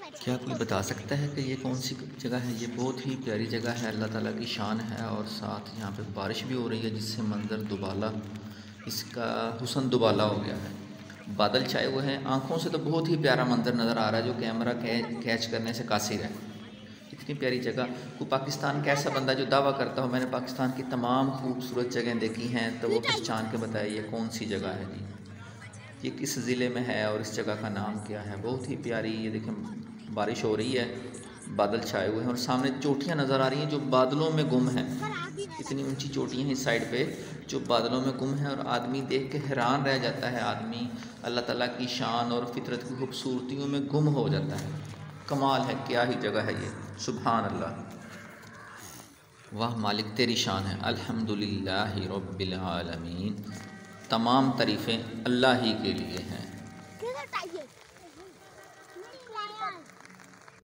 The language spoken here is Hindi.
क्या कोई बता सकता है कि ये कौन सी जगह है? ये बहुत ही प्यारी जगह है, अल्लाह ताला की शान है और साथ यहाँ पे बारिश भी हो रही है जिससे मंज़र दुबाला, इसका हुस्न दुबाला हो गया है। बादल छाए हुए हैं, आँखों से तो बहुत ही प्यारा मंज़र नज़र आ रहा है जो कैमरा कैच करने से कासिर है। इतनी प्यारी जगह को पाकिस्तान का ऐसा बंदा जो दावा करता हो मैंने पाकिस्तान की तमाम खूबसूरत जगह देखी हैं, तो वो पहचान के बताइए ये कौन सी जगह है जी? ये किस ज़िले में है और इस जगह का नाम क्या है? बहुत ही प्यारी, ये देखें बारिश हो रही है, बादल छाए हुए हैं और सामने चोटियाँ नज़र आ रही हैं जो बादलों में गुम हैं। इतनी ऊंची चोटियाँ हैं इस साइड पे जो बादलों में गुम हैं और आदमी देख के हैरान रह जाता है। आदमी अल्लाह ताला की शान और फितरत की खूबसूरतियों में गुम हो जाता है। कमाल है, क्या ही जगह है ये, सुभान अल्लाह। वाह मालिक तेरी शान है, अल्हम्दुलिल्लाहि रब्बिल आलमीन। तमाम तारीफ़ें अल्लाह ही के लिए हैं।